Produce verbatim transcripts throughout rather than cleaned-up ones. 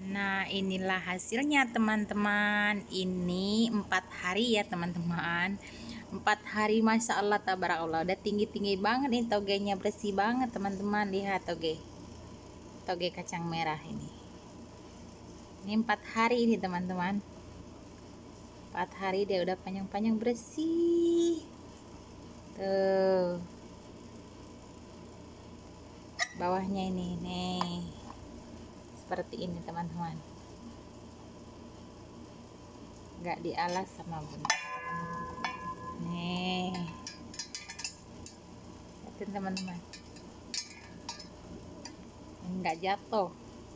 Nah, inilah hasilnya teman-teman. Ini empat hari ya teman-teman. Empat hari, masya Allah, tabarakallah. Udah tinggi-tinggi banget nih togenya, bersih banget teman-teman. Lihat toge, toge kacang merah ini. Ini empat hari ini teman-teman. Empat hari dia udah panjang-panjang bersih. Tuh, bawahnya ini nih. Seperti ini teman-teman, nggak dialas sama bunda nih. Lihatin teman-teman, nggak jatuh,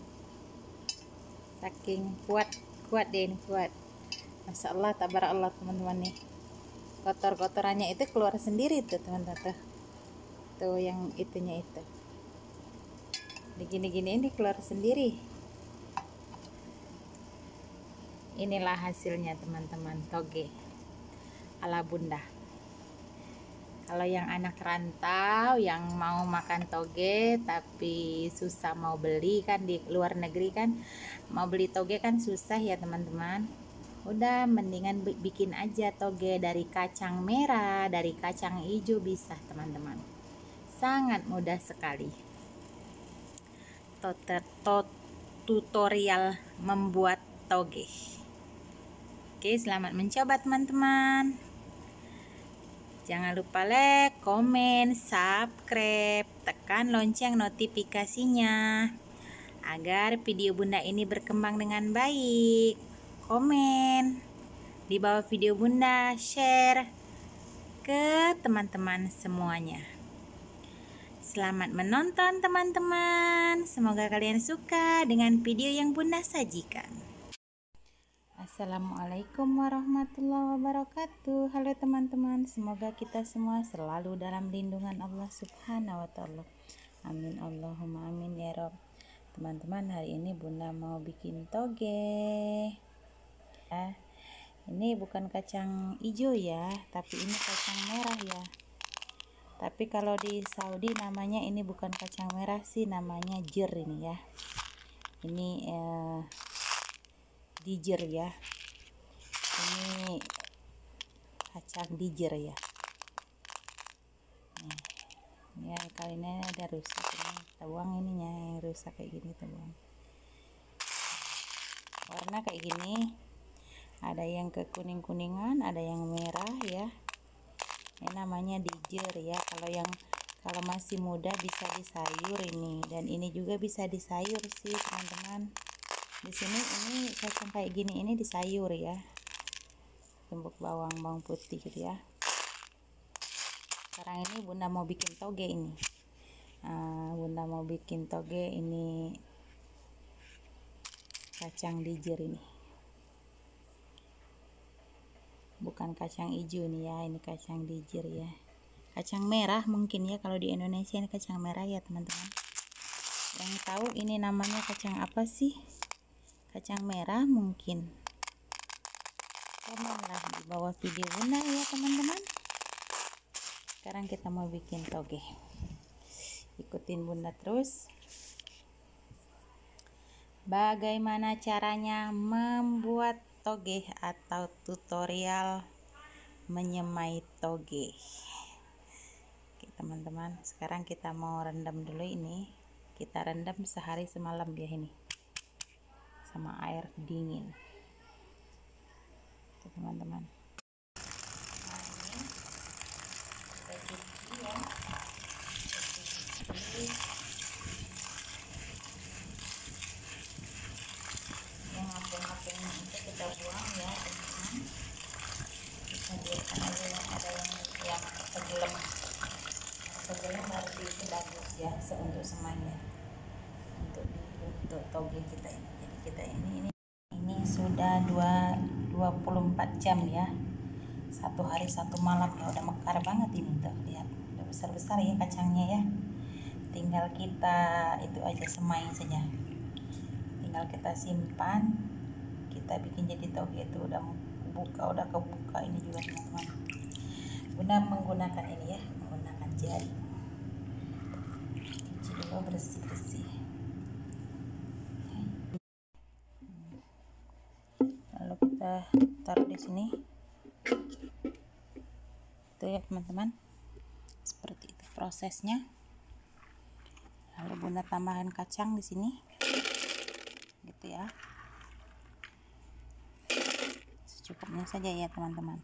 saking kuat kuat deh ini, kuat, masya Allah, tabarakallah teman-teman. Nih kotor-kotorannya itu keluar sendiri tuh teman-teman, tuh, tuh yang itunya itu begini-gini, ini keluar sendiri. Inilah hasilnya teman-teman, toge ala bunda. Kalau yang anak rantau yang mau makan toge tapi susah mau beli kan, di luar negeri kan mau beli toge kan susah ya teman-teman, udah mendingan bikin aja toge dari kacang merah, dari kacang hijau, bisa teman-teman, sangat mudah sekali. Tutorial membuat toge. Oke, selamat mencoba teman-teman. Jangan lupa like, komen, subscribe, tekan lonceng notifikasinya agar video bunda ini berkembang dengan baik. Komen di bawah video bunda, share ke teman-teman semuanya. Selamat menonton teman-teman. Semoga kalian suka dengan video yang bunda sajikan. Assalamualaikum warahmatullahi wabarakatuh. Halo teman-teman, semoga kita semua selalu dalam lindungan Allah subhanahu wa ta'ala. Amin Allahumma amin ya Rob. Teman-teman, hari ini bunda mau bikin toge ya. Ini bukan kacang hijau ya, tapi ini kacang merah ya. Tapi kalau di Saudi namanya ini bukan kacang merah sih, namanya jir ini ya. Ini eh, dijir ya. Ini kacang dijir ya. Nih, ini ya, kali ini ada rusak ini. Kita buang ininya yang rusak kayak gini, kita buang. Warna kayak gini. Ada yang kekuning-kuningan, ada yang merah ya. Ini namanya dijir ya. Kalau yang kalau masih muda bisa disayur ini, dan ini juga bisa disayur sih teman-teman. Di sini ini kacang kayak gini ini disayur ya, tumbuk bawang, bawang putih gitu ya. Sekarang ini bunda mau bikin toge ini. Nah, bunda mau bikin toge ini kacang dijir ini. Bukan kacang hijau nih ya, ini kacang dijir ya. Kacang merah mungkin ya, kalau di Indonesia ini kacang merah ya teman-teman. Yang tahu ini namanya kacang apa sih? Kacang merah mungkin. Komenlah di bawah video bunda ya teman-teman. Sekarang kita mau bikin toge. Ikutin bunda terus. Bagaimana caranya membuat toge atau tutorial menyemai toge. Oke teman-teman, sekarang kita mau rendam dulu ini. Kita rendam sehari semalam ya ini, sama air dingin. Oke teman-teman. Nah, ini kita cuci ya. Kita cuci. Yang apel-apel itu kita buang ya teman-teman. Kita biarkan aja yang ada yang yang tenggelam. Tenggelam berarti itu bagus ya, untuk semuanya. Untuk untuk toge kita ini. Jadi kita ini ini ini sudah dua puluh empat jam ya. Satu hari satu malam ya, udah mekar banget ini tuh. Lihat, udah besar-besar ya kacangnya ya. Tinggal kita itu aja semai saja. Tinggal kita simpan, kita bikin jadi toge. Itu udah buka, udah kebuka ini juga teman-teman. Bunda menggunakan ini ya, menggunakan jari. Cuci dulu bersih-bersih. udah taruh di sini. Itu ya teman-teman, seperti itu prosesnya. Lalu Bunda tambahkan kacang di sini, gitu ya. Secukupnya saja ya teman-teman.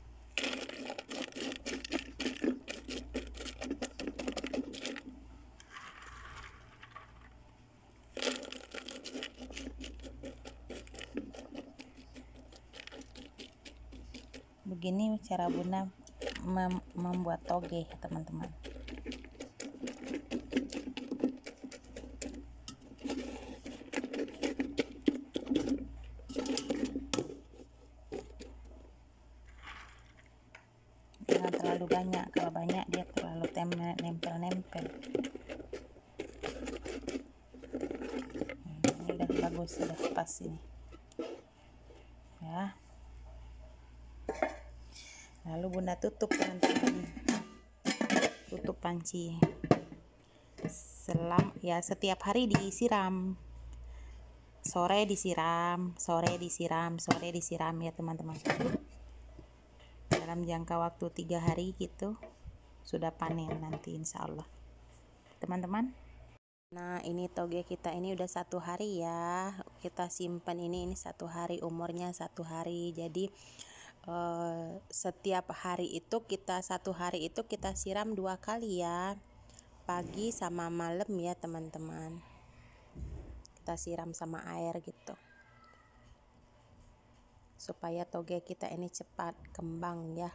Begini cara Bunda mem membuat toge ya teman-teman. Jangan terlalu banyak, kalau banyak dia terlalu nempel-nempel. Ini udah bagus, sudah pas ini ya. Lalu Bunda tutup teman-teman, tutup panci. Selam ya, setiap hari disiram, sore disiram, sore disiram, sore disiram ya teman-teman. Dalam jangka waktu tiga hari gitu sudah panen nanti insya Allah teman-teman. Nah ini toge kita ini udah satu hari ya, kita simpan ini ini satu hari, umurnya satu hari. Jadi eh, setiap hari itu kita satu hari itu kita siram dua kali ya, pagi sama malam ya teman-teman. Kita siram sama air gitu supaya toge kita ini cepat kembang ya.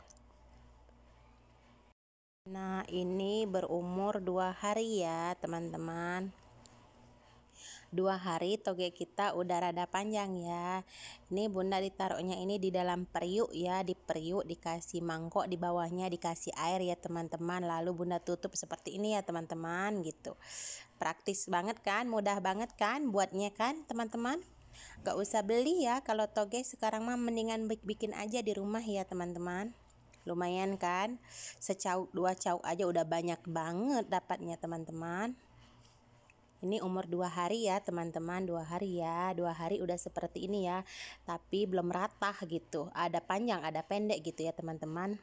Nah ini berumur dua hari ya teman-teman. Dua hari toge kita udah rada panjang ya. Ini Bunda ditaruhnya ini di dalam periuk ya, di periuk dikasih mangkok, di bawahnya dikasih air ya teman-teman. Lalu Bunda tutup seperti ini ya teman-teman gitu. Praktis banget kan, mudah banget kan buatnya kan teman-teman. Gak usah beli ya, kalau toge sekarang mah mendingan bikin aja di rumah ya teman-teman. Lumayan kan, secauk dua cauk aja udah banyak banget dapatnya teman-teman. Ini umur dua hari ya teman-teman, dua hari ya, dua hari udah seperti ini ya. Tapi belum rata gitu, ada panjang ada pendek gitu ya teman-teman.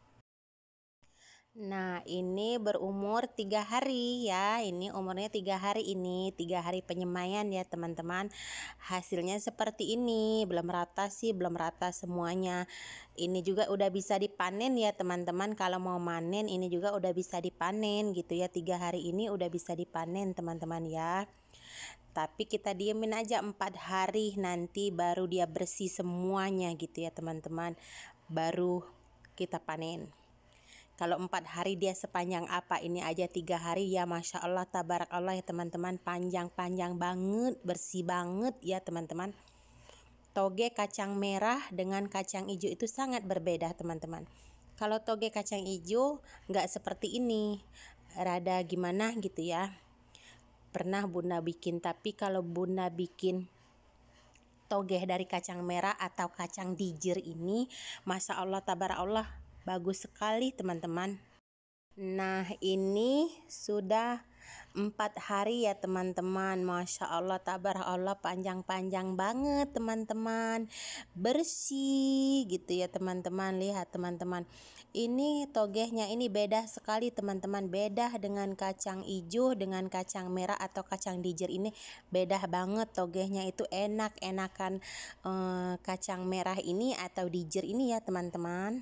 Nah ini berumur tiga hari ya, ini umurnya tiga hari, ini tiga hari penyemaian ya teman-teman. Hasilnya seperti ini, belum rata sih, belum rata semuanya. Ini juga udah bisa dipanen ya teman-teman. Kalau mau manen ini juga udah bisa dipanen gitu ya, tiga hari ini udah bisa dipanen teman-teman ya. Tapi kita diemin aja empat hari, nanti baru dia bersih semuanya gitu ya teman-teman, baru kita panen. Kalau empat hari dia sepanjang apa, ini aja tiga hari ya, Masya Allah tabarakallah ya teman-teman, panjang-panjang banget, bersih banget ya teman-teman. Toge kacang merah dengan kacang hijau itu sangat berbeda teman-teman. Kalau toge kacang hijau nggak seperti ini, rada gimana gitu ya. Pernah Bunda bikin, tapi kalau Bunda bikin toge dari kacang merah atau kacang dijir ini, Masya Allah tabarakallah, bagus sekali teman-teman. Nah ini sudah empat hari ya teman-teman, Masya Allah tabarakallah, panjang-panjang banget teman-teman, bersih gitu ya teman-teman. Lihat teman-teman, ini togehnya ini beda sekali teman-teman, beda dengan kacang hijau, dengan kacang merah atau kacang dijir ini beda banget togehnya. Itu enak-enakan eh, kacang merah ini atau dijir ini ya teman-teman.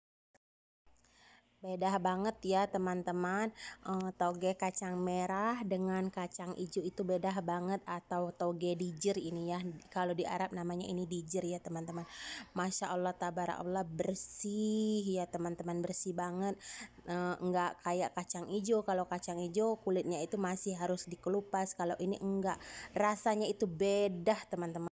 Beda banget ya teman-teman, e, toge kacang merah dengan kacang hijau itu beda banget, atau toge dijir ini ya, kalau di Arab namanya ini dijir ya teman-teman. Masya Allah tabarakallah, bersih ya teman-teman, bersih banget, e, enggak kayak kacang hijau. Kalau kacang hijau kulitnya itu masih harus dikelupas, kalau ini enggak, rasanya itu beda teman-teman.